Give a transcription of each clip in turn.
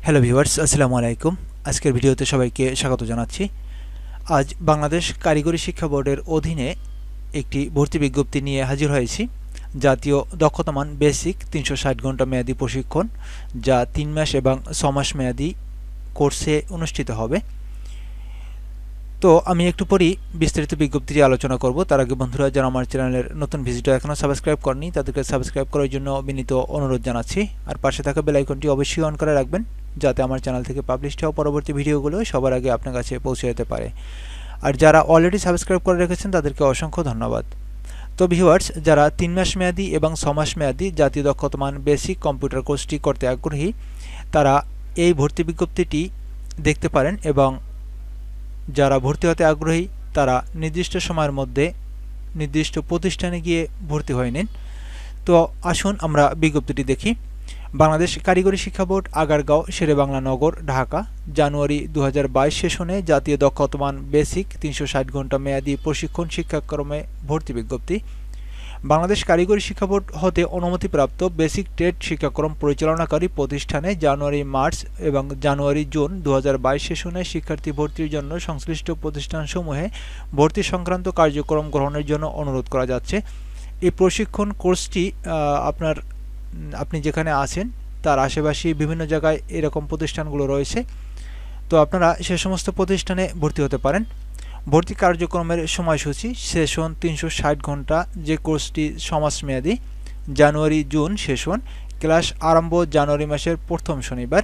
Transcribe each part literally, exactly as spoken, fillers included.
Hello viewers, আসসালামু আলাইকুম। আজকের ভিডিওতে সবাইকে স্বাগত জানাচ্ছি। আজ বাংলাদেশ কারিগরি শিক্ষা বোর্ডের অধীনে একটি ভর্তি বিজ্ঞপ্তি নিয়ে হাজির হয়েছি। জাতীয় দক্ষতামান বেসিক তিনশো ষাট ঘন্টা মেয়াদী প্রশিক্ষণ, যা তিন মাস এবং ছ মাস মেয়াদী কোর্সে অনুষ্ঠিত হবে। তো আমি একটু পরই বিস্তারিত বিজ্ঞপ্তিটি আলোচনা করব। তার আগে বন্ধুরা, যারা আমার চ্যানেলের নতুন ভিজিটর এখনও সাবস্ক্রাইব করেনি, তাদেরকে সাবস্ক্রাইব করার জন্য বিনীত অনুরোধ জানাচ্ছি। আর পাশে থাকা বেল আইকনটি অবশ্যই অন করে রাখবেন, যাতে আমার চ্যানেল থেকে পাবলিশ হওয়া পরবর্তী ভিডিওগুলো সবার আগে আপনার কাছে পৌঁছে যেতে পারে। আর যারা অলরেডি সাবস্ক্রাইব করে রেখেছেন তাদেরকে অসংখ্য ধন্যবাদ। তো ভিউয়ার্স, যারা তিন মাস মেয়াদী এবং ছ মাস মেয়াদী জাতীয় দক্ষতামান বেসিক কম্পিউটার কোর্সটি করতে আগ্রহী, তারা এই ভর্তি বিজ্ঞপ্তিটি দেখতে পারেন, এবং যারা ভর্তি হতে আগ্রহী তারা নির্দিষ্ট সময়ের মধ্যে নির্দিষ্ট প্রতিষ্ঠানে গিয়ে ভর্তি হয়ে নিন। তো আসুন আমরা বিজ্ঞপ্তিটি দেখি। বাংলাদেশ কারিগরি শিক্ষা বোর্ড, আগারগাঁও, শেরেবাংলা নগর, ঢাকা, জানুয়ারি দু হাজার বাইশ সেশনে জাতীয় দক্ষতামান বেসিক তিনশো ষাট ঘন্টা মেয়াদী প্রশিক্ষণ শিক্ষাক্রমে ভর্তি বিজ্ঞপ্তি। বাংলাদেশ কারিগরি শিক্ষা বোর্ড হতে অনুমতিপ্রাপ্ত বেসিক ট্রেড শিক্ষাক্রম পরিচালনাকারী প্রতিষ্ঠানে জানুয়ারি মার্চ এবং জানুয়ারি জুন দু হাজার বাইশ সেশনে শিক্ষার্থী ভর্তির জন্য সংশ্লিষ্ট প্রতিষ্ঠানসমূহে ভর্তি সংক্রান্ত কার্যক্রম গ্রহণের জন্য অনুরোধ করা যাচ্ছে। এই প্রশিক্ষণ কোর্সটি আপনার আপনি যেখানে আছেন তার আশেপাশে বিভিন্ন জায়গায় এরকম প্রতিষ্ঠানগুলো রয়েছে, তো আপনারা সে সমস্ত প্রতিষ্ঠানে ভর্তি হতে পারেন। ভর্তি কার্যক্রমের সময়সূচি: সেশন তিনশো ষাট ঘন্টা, যে কোর্সটি ছমাস মেয়াদী, জানুয়ারি জুন সেশন, ক্লাস আরম্ভ জানুয়ারি মাসের প্রথম শনিবার।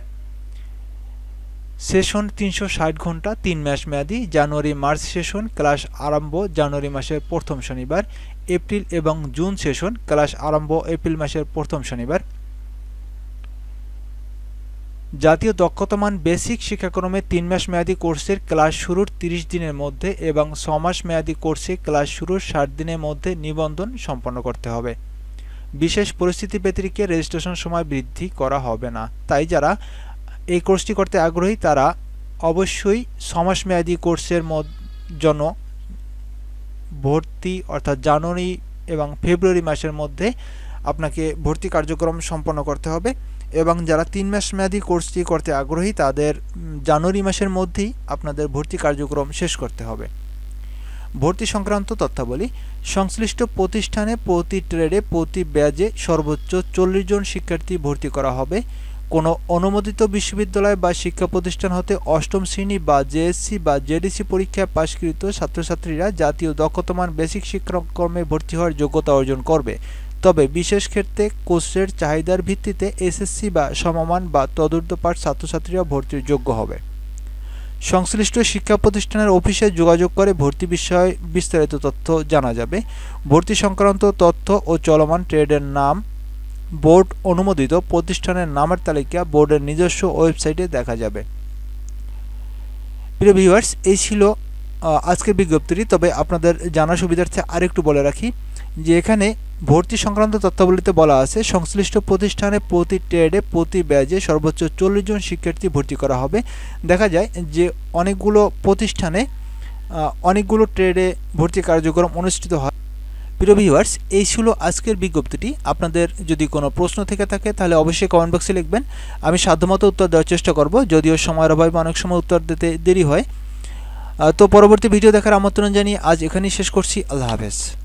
সেশন তিনশো ষাট ঘন্টা তিন মাস মেয়াদী, জানুয়ারি মার্চ সেশন, ক্লাস আরম্ভ জানুয়ারি মাসের প্রথম শনিবার। এপ্রিল এবং জুন সেশন, ক্লাস আরম্ভ এপ্রিল মাসের প্রথম শনিবার। জাতীয় দক্ষতামান বেসিক শিক্ষাক্রমে তিন মাস মেয়াদী কোর্সের ক্লাস শুরুর তিরিশ দিনের মধ্যে এবং ছ মাস মেয়াদী কোর্সে ক্লাস শুরুর ষাট দিনের মধ্যে নিবন্ধন সম্পন্ন করতে হবে। বিশেষ পরিস্থিতি ব্যতিরেকে রেজিস্ট্রেশন সময় বৃদ্ধি করা হবে না। তাই যারা এই কোর্সটি করতে আগ্রহী তারা অবশ্যই ছ মাস মেয়াদী কোর্সের জন্য ভর্তি অর্থাৎ জানুয়ারি এবং ফেব্রুয়ারি মাসের মধ্যে আপনাকে ভর্তি কার্যক্রম সম্পন্ন করতে হবে, এবং যারা তিন মাস মেয়াদী কোর্সটি করতে আগ্রহী তাদের জানুয়ারি মাসের মধ্যেই আপনাদের ভর্তি কার্যক্রম শেষ করতে হবে। ভর্তি সংক্রান্ত তথ্যাবলী: সংশ্লিষ্ট প্রতিষ্ঠানে প্রতি ট্রেডে প্রতি ব্যাচে সর্বোচ্চ চল্লিশ জন শিক্ষার্থী ভর্তি করা হবে। কোনো অনুমোদিত বিশ্ববিদ্যালয় বা শিক্ষা প্রতিষ্ঠান হতে অষ্টম শ্রেণী বা জেএসসি বা জেডিসি পরীক্ষায় পাশকৃত ছাত্রছাত্রীরা জাতীয় দক্ষতামান বেসিক শিক্ষাক্রমে ভর্তি হওয়ার যোগ্যতা অর্জন করবে। তবে বিশেষ ক্ষেত্রে কোর্সের চাহিদার ভিত্তিতে এসএসসি বা সমমান বা তদূর্ধ্ব পাঠ ছাত্রছাত্রীরা ভর্তির যোগ্য হবে। সংশ্লিষ্ট শিক্ষা প্রতিষ্ঠানের অফিসে যোগাযোগ করে ভর্তি বিষয়ে বিস্তারিত তথ্য জানা যাবে। ভর্তি সংক্রান্ত তথ্য ও চলমান ট্রেডের নাম বোর্ড অনুমোদিত প্রতিষ্ঠানের নামের তালিকা বোর্ডের নিজস্ব ওয়েবসাইটে দেখা যাবে। প্রিয় ভিউয়ার্স, এই ছিল আজকের বিজ্ঞপ্তিটি। তবে আপনাদের জানার সুবিধার্থে আরেকটু বলে রাখি যে এখানে ভর্তি সংক্রান্ত তথ্যাবলীতে বলা আছে সংশ্লিষ্ট প্রতিষ্ঠানে প্রতি ট্রেডে প্রতি ব্যাচে সর্বোচ্চ চল্লিশ জন শিক্ষার্থী ভর্তি করা হবে। দেখা যায় যে অনেকগুলো প্রতিষ্ঠানে অনেকগুলো ট্রেডে ভর্তি কার্যক্রম অনুষ্ঠিত হয়। প্রিয় ভিউয়ার্স, এই ছিল আজকের বিজ্ঞপ্তিটি। আপনাদের যদি কোনো প্রশ্ন থেকে থাকে তাহলে অবশ্যই কমেন্ট বক্সে লিখবেন, আমি সাধ্যমতো উত্তর দেওয়ার চেষ্টা করব, যদিও সময়ের অভাবে অনেক সময় উত্তর দিতে দেরি হয়। তো পরবর্তী ভিডিও দেখার আমন্ত্রণ জানিয়ে আজ এখানেই শেষ করছি। আল্লাহ হাফেজ।